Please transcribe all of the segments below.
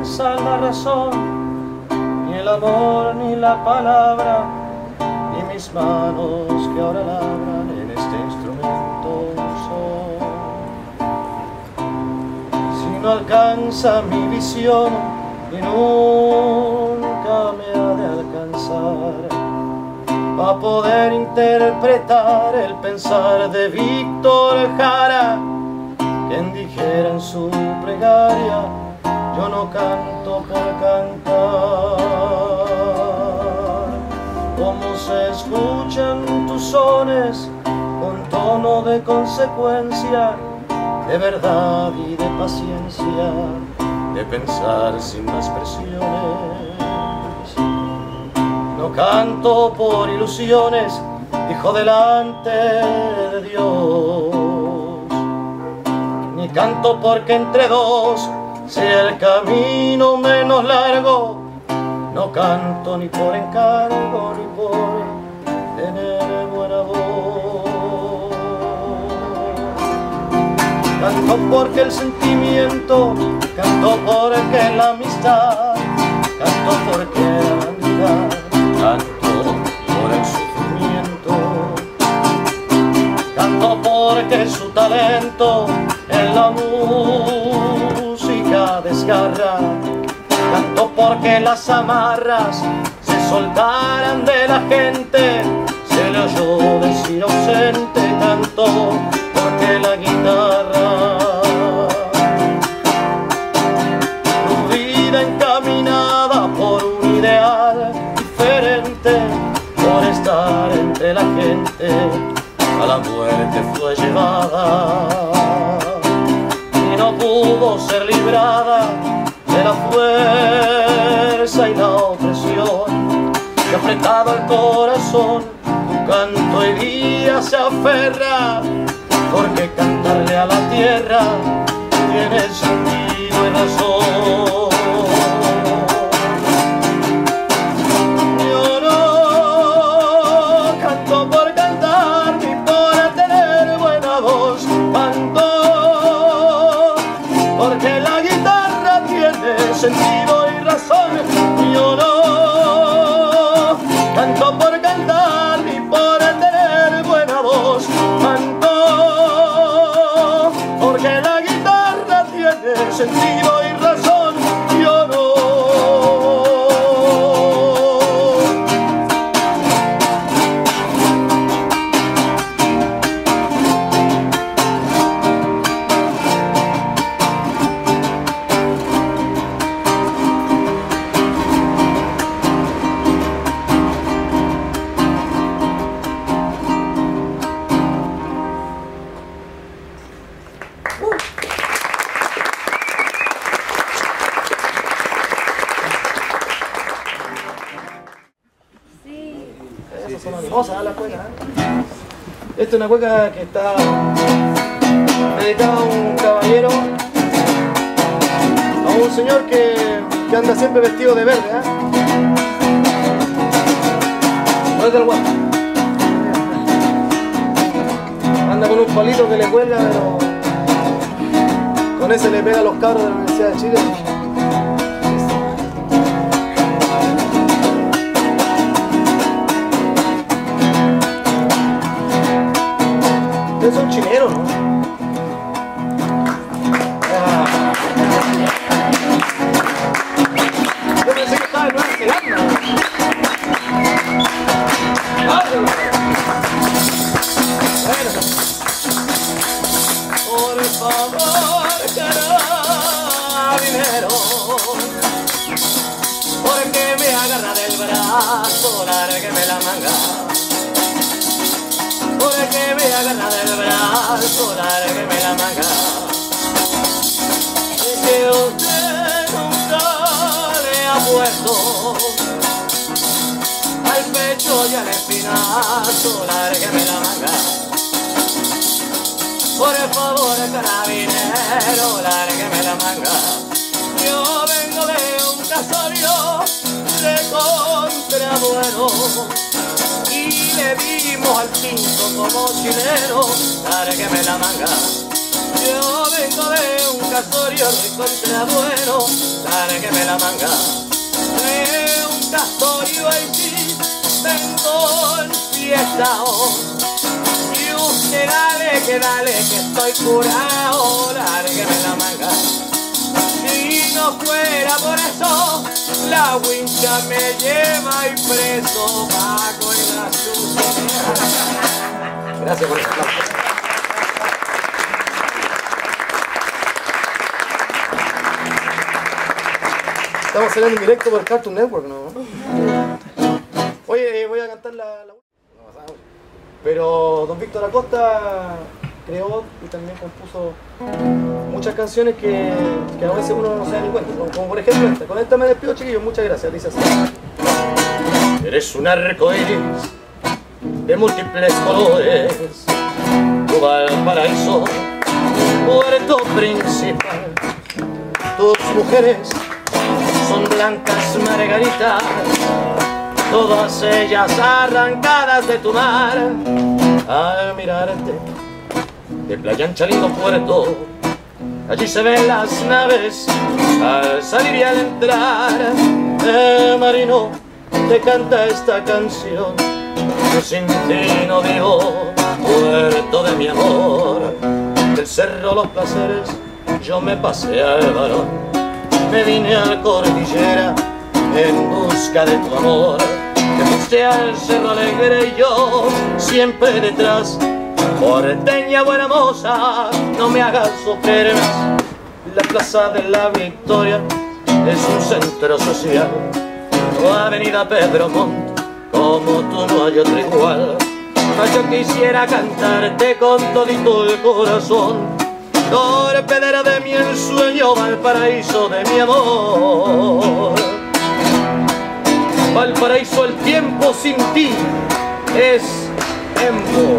alcanza la razón, ni el amor ni la palabra, ni mis manos que ahora labran en este instrumento son. Si no alcanza mi visión y nunca me ha de alcanzar, para poder interpretar el pensar de Víctor Jara, quien dijera en su plegaria: yo no canto por cantar. Como se escuchan tus sones con tono de consecuencia, de verdad y de paciencia, de pensar sin más presiones. No canto por ilusiones, dijo delante de Dios, ni canto porque entre dos sea el camino menos largo. No canto ni por encargo ni por tener buena voz. Canto porque el sentimiento, canto porque la amistad, canto porque la vanidad, canto por el sufrimiento, canto porque su talento en la música desgarra, canto porque las amarras se soltaran de la gente, se le oyó decir ausente, canto porque la guitarra, tu vida encaminada por un ideal diferente, por estar entre la gente, a la muerte fue llevada y no pudo ser librada de la fuerza y la opresión que apretado el corazón tu canto hoy día se aferra, porque cantarle a la tierra tiene sentido y razón. Yo no canto por cantar ni por tener buena voz, canto porque la guitarra tiene sentido y razón. Yo no canto por cantar ni por tener buena voz, canto porque la guitarra tiene sentido y razón. Yo no. Vamos a dar la cueca, ¿eh? Esta es una cueca que está dedicada a un caballero, a un señor que anda siempre vestido de verde, ¿eh? No es del guapo. Anda con un palito que le cuelga, pero con ese le pega a los cabros de la Universidad de Chile. Ustedes son chilenos, ¿no? Yo pensé que estaba en Nueva Zelanda. Bueno. Por favor, carabinero, porque me agarra del brazo, lárgueme la manga. Porque me agarra del brazo, lárgueme la manga. Es que usted nunca le ha puesto al pecho y al espinazo, lárgueme la manga. Por favor, carabinero, lárgueme la manga. Yo vengo de un casorio de contrabueno y le dimos al tinto como chileno, lárgueme la manga. Yo vengo de un casorio recontra bueno, lárgueme la manga. De un casorio ahí sí vengo en fiesta. Y usted dale, que estoy curado, lárgueme la manga. Si no fuera por eso, la wincha me lleva y preso, Paco y la sucia. Gracias por el aplauso. Estamos saliendo en directo por Cartoon Network, ¿no? Oye, voy a cantar la... Pero don Víctor Acosta creó y también compuso muchas canciones que a veces uno no se da ni cuenta, como por ejemplo esta. Con esta me despido, chiquillos, muchas gracias. Dice así: eres un arcoíris de múltiples colores, tu Valparaíso, puerto principal. Tus mujeres son blancas margaritas, todas ellas arrancadas de tu mar. Al mirarte de Playa Ancha, lindo puerto, allí se ven las naves al salir y al entrar. El marino te canta esta canción: yo sin ti no vivo, puerto de mi amor. Del cerro Los Placeres yo me pasé al Barón, me vine a la cordillera en busca de tu amor. Te fuiste al Cerro Alegre y yo siempre detrás. Porteña buena moza, no me hagas sufrir más. La Plaza de la Victoria es un centro social, o Avenida Pedro Montt, como tú no hay otro igual. Mas yo quisiera cantarte con todito el corazón, torpedera de mi ensueño, Valparaíso de mi amor. Valparaíso, el tiempo sin ti es tiempo.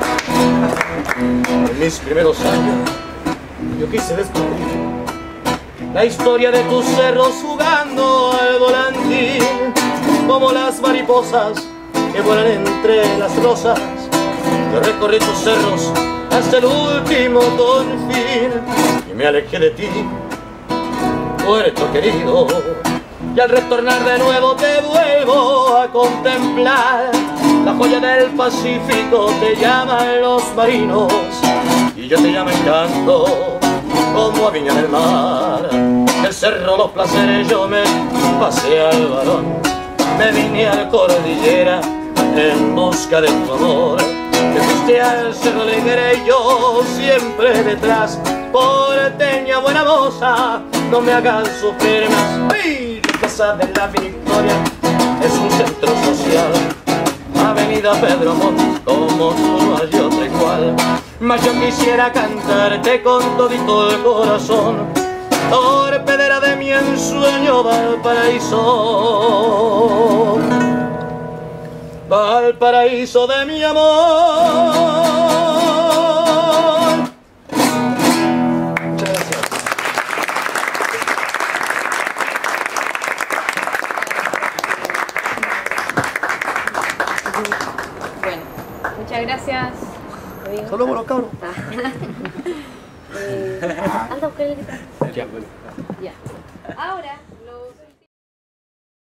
En mis primeros años yo quise descubrir la historia de tus cerros jugando al volantín, como las mariposas que vuelan entre las rosas. Yo recorrí tus cerros hasta el último confín y me alejé de ti, puerto querido. Y al retornar de nuevo te vuelvo a contemplar. La joya del Pacífico te llaman los marinos y yo te llamo Encanto, como a Viña del Mar. Del cerro Los Placeres yo me pasé al Barón, me vine a la cordillera en busca de tu amor. Te fuiste al Cerro Alegre y yo siempre detrás. Porteña buena moza, no me hagas sufrir más. ¡Ay! La Plaza de la Victoria es un centro social, Avenida Pedro Montt, como tú no hay otra igual. Mas yo quisiera cantarte con todito el corazón, torpedera de mi ensueño, Valparaíso, Valparaíso de mi amor. Muchas gracias. Bueno, muchas gracias. Solo por los cabros. Anda a buscar el guitarra. Ya. Ya. Ahora.